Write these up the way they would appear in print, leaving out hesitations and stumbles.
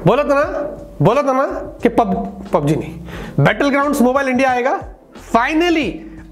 बोला था ना कि पबजी नहीं, बैटल ग्राउंड्स मोबाइल इंडिया आएगा। फाइनली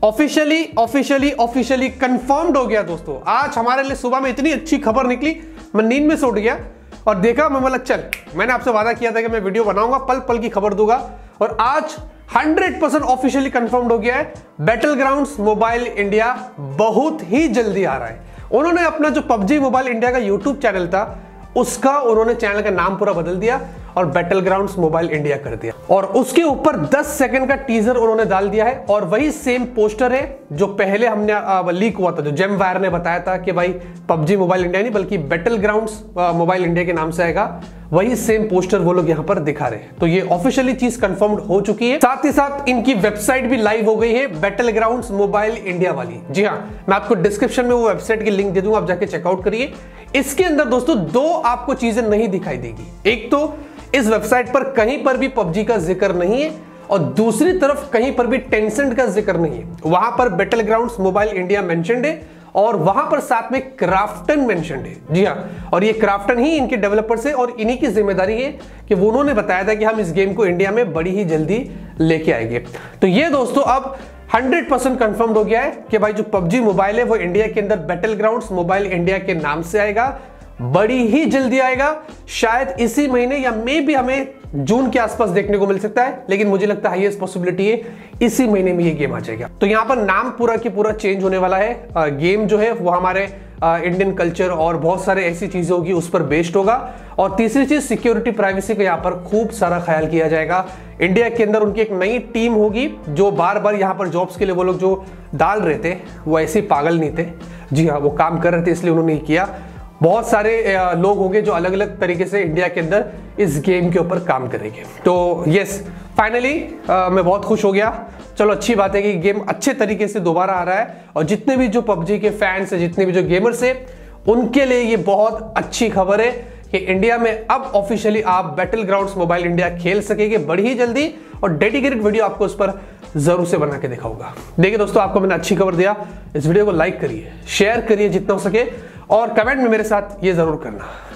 ऑफिशियली कंफर्म्ड हो गया दोस्तों। आज हमारे लिए सुबह में इतनी अच्छी खबर निकली, मैं नींद में से उठ गया और देखा, मैं बोला चल, मैंने आपसे वादा किया था कि मैं वीडियो बनाऊंगा, पल पल की खबर दूंगा, और आज 100% ऑफिशियली कंफर्म्ड हो गया है। बैटल ग्राउंड्स मोबाइल इंडिया बहुत ही जल्दी आ रहा है। उन्होंने अपना जो पबजी मोबाइल इंडिया का यूट्यूब चैनल था, उसका उन्होंने चैनल का नाम पूरा बदल दिया और बैटल ग्राउंड्स मोबाइल इंडिया कर दिया, और उसके ऊपर 10 सेकंड का टीजर उन्होंने डाल दिया है। और वही सेम पोस्टर है जो पहले हमने लीक हुआ था, जो जेम वायर ने बताया था कि भाई पबजी मोबाइल इंडिया नहीं बल्कि बैटल ग्राउंड्स मोबाइल इंडिया के नाम से आएगा। वही सेम पोस्टर वो लोग यहां पर दिखा रहे हैं। तो ये ऑफिशियली चीज कंफर्म्ड हो चुकी है। साथ ही साथ इनकी वेबसाइट भी लाइव हो गई है, बैटल ग्राउंड्स मोबाइल इंडिया वाली। जी हाँ, मैं आपको डिस्क्रिप्शन में वो वेबसाइट की लिंक दे दूंगा, आप जाके चेकआउट करिए। इसके अंदर दोस्तों दो आपको चीजें नहीं दिखाई देगी। एक तो इस वेबसाइट पर कहीं पर भी पबजी का जिक्र नहीं है, और दूसरी तरफ कहीं पर भी टेंसेंट का जिक्र नहीं है। वहां पर battle grounds mobile India mentioned है, और वहां पर साथ में क्राफ्टन मेंशन्ड है। जी हाँ, और ये क्राफ्टन ही इनके डेवलपर्स है, और इन्हीं की जिम्मेदारी है कि वो उन्होंने बताया था कि हम इस गेम को इंडिया में बड़ी ही जल्दी लेके आएंगे। तो ये दोस्तों अब 100% कंफर्म्ड हो गया है कि भाई जो पबजी मोबाइल है वो इंडिया के अंदर बैटल ग्राउंड्स मोबाइल इंडिया के नाम से आएगा, बड़ी ही जल्दी आएगा। शायद इसी महीने या मे भी हमें जून के आसपास देखने को मिल सकता है, लेकिन मुझे लगता है हाईएस्ट पॉसिबिलिटी है इसी महीने में ये गेम आ जाएगा। तो यहां पर नाम पूरा की पूरा चेंज होने वाला है। गेम जो है वो हमारे इंडियन कल्चर और बहुत सारे ऐसी चीजें होगी उस पर बेस्ड होगा। और तीसरी चीज, सिक्योरिटी प्राइवेसी का यहाँ पर खूब सारा ख्याल किया जाएगा। इंडिया के अंदर उनकी एक नई टीम होगी जो बार बार यहाँ पर जॉब्स के लिए वो लोग जो डाल रहे थे वो ऐसे पागल नहीं थे। जी हाँ, वो काम कर रहे थे, इसलिए उन्होंने किया। बहुत सारे लोग होंगे जो अलग अलग तरीके से इंडिया के अंदर इस गेम के ऊपर काम करेंगे। तो यस, फाइनली मैं बहुत खुश हो गया। चलो, अच्छी बात है कि गेम अच्छे तरीके से दोबारा आ रहा है, और जितने भी जो पबजी के फैंस हैं, जितने भी जो गेमर्स हैं, उनके लिए ये बहुत अच्छी खबर है कि इंडिया में अब ऑफिशियली आप बैटल ग्राउंड्स मोबाइल इंडिया खेल सकेंगे बड़ी ही जल्दी, और डेडिकेटेड वीडियो आपको उस पर जरूर से बना के दिखाऊंगा। देखिए दोस्तों, आपको मैंने अच्छी खबर दिया, इस वीडियो को लाइक करिए, शेयर करिए जितना हो सके, और कमेंट में मेरे साथ ये जरूर करना।